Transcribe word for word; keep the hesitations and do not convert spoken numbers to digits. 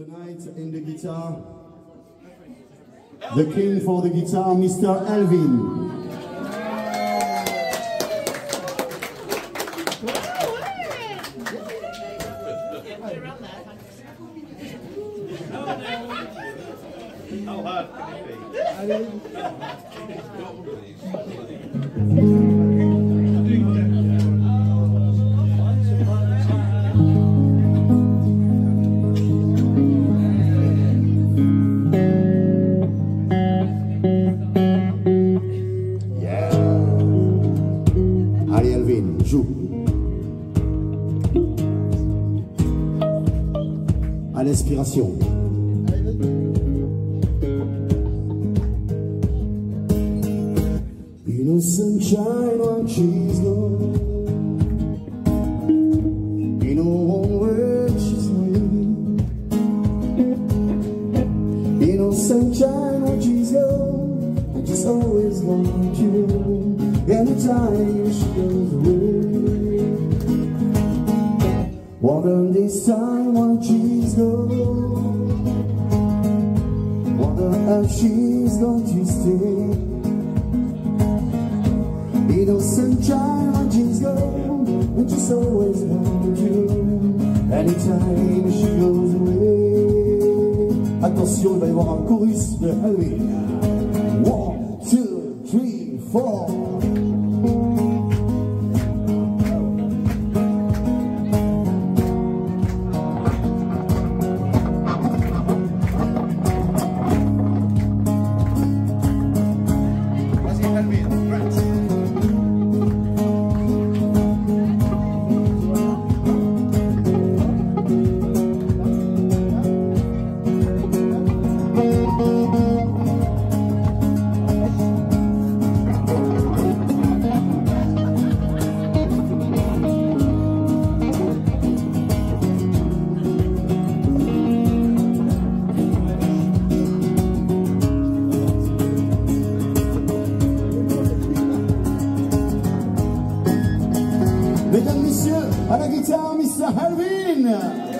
Tonight in the guitar, the king for the guitar, Mister Elwyn. How hard can it Allez Elwyn, joue. À l'inspiration. You know sunshine when she's gone. You know when she's away. You know sunshine when she's gone. And she's always want you. Anytime she goes away. Wonder this time when she's gone. Wonder if she's going to stay. You know sunshine when she's gone, and she's always wanted you. Anytime she goes away. Attention, il va y avoir un chorus de Elwyn. One, two, three, four. Mesdames, Messieurs, à la guitare, Mister Elwyn.